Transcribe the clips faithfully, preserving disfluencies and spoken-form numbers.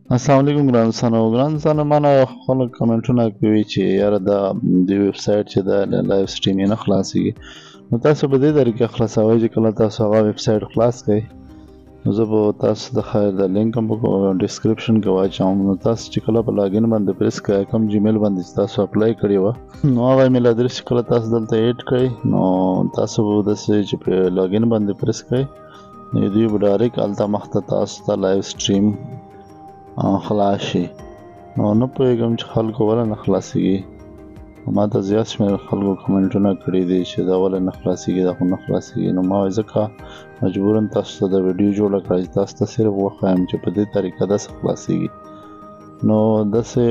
السلام علیکم ګران دوستانو ګران دوستانو مانه خلک کمنټونه کوي چې یاره دا د ویب سایټ چې دا لایو سټریم یې نه خلاصېږي نو تاسو په دې طریقه خلاصوئ چې کله تاسو هغه ویب سایټ خلاص کړئ نو زه به تاسو د خیر د لینک هم په ډسکرپشن کې واچوم نو تاسو چې کله په لاګین باندې پریس کړئ کوم جیمیل باندې چې تاسو اپلای کړی وه نو هغه ایمیل ادرس چې کله تاسو دلته ایډ کړئ نو تاسو به داسې چې په لاګین باندې پریس کړئ نو دوی به ډایرکټ هلته مخته تاسو ته لایو سټریم خلاص شي نو نه پوهېږم چې خلکو ولې نه خلاصېږي ما ته زیات شمېر خلکو کمنټونه کړي دي چې دا ولې نه خلاصېږي دا خو نه خلاصېږي نو ما وایي ځکه مجبوراً تاسو ته د ویډیو جوړه کړه چې تاسو ته صرف وښایم چې په دې طریقه داسې خلاصېږي نو داسې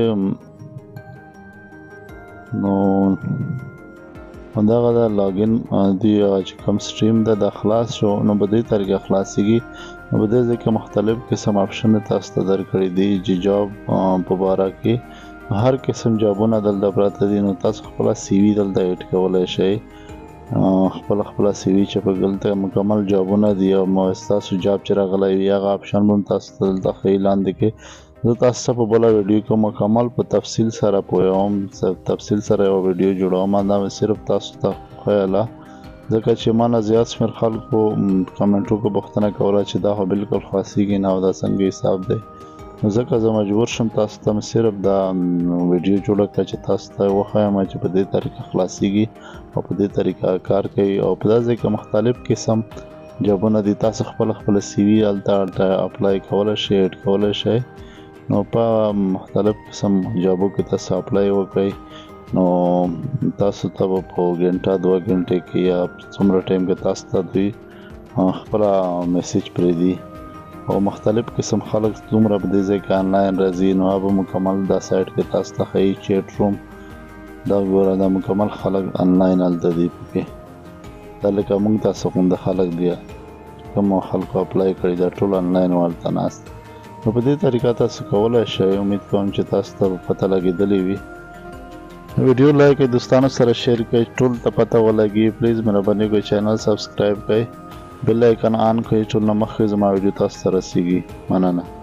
نو همدغه د لاګین دی چې کوم سټریم ده دا خلاص شو نو په دې طریقه خلاصېږي نو په دې ځای کې مختلف قسم آپشن تاسو ته درکړي دي چې جاب په باره کې هر قسم جابونه دلته پراته دي نو تاسو خپله سی وي دلته ایډ کولی شئ خپله خپله سی وي چې په دلته مکمل جابونه دي او ستاسو جاب چې راغلی وي هغه آپشن به هم تاسو ته دلته ښیي لاندې کې زه تاسو ته په بله ویډیو کې مکمل په تفصیل سره پوهوم تفصیل سره یوه ویډیو جوړوم دا مې صرف تاسو ته ښیله ځکه چې ما نه زیات شمېر خلکو کمنټو کې پوښتنه کوله چې دا خو بالکل خلاصېږي نه او دا څنګه حساب دی نو ځکه زه مجبور شم تاسو ته مې صرف دا ویډیو جوړه کړه چې تاسو ته وښایم چې په دې طریقه خلاصېږي او په دې طریقه کار کوي او په دا ځای کې مختلف قسم جابونه دي تاسو خپله خپله سی وي هلته هلته اپلای کولی شئ ایډ کولی شئ نو په مختلف قسم جابو کې تاسو اپلای وکړئ نو تاسو ته به په ګنټه دوه ګنټې کې یا څومره ټایم کې تاسو ته دوی خپله میسیج پرېږدي او مختلف قسم خلک څومره په دې ځای کې آنلاین راځي نو هغه به مکمل دا سایټ کې تاسو ته ښیي چیټ روم دا ګوره دا مکمل خلک آنلاین هلته دي پکې دا لکه موږ تاسو غونده خلک دي کومو خلکو اپلای کړي دا ټول آنلاین هلته ناست نو په دې طریقه تاسو کولی شئ امید کوم چې تاسو ته پته لګېدلې وي ویډیو لایک کړئ دوستانو سره شیر کړئ ټول ته پته ولګي پلیز مهرباني وکړئ چینل سبسکرایب کړئ بیل آیکن آن کړئ ټول نه مخکې زما ویډیو تاسو ته رسیږي مننه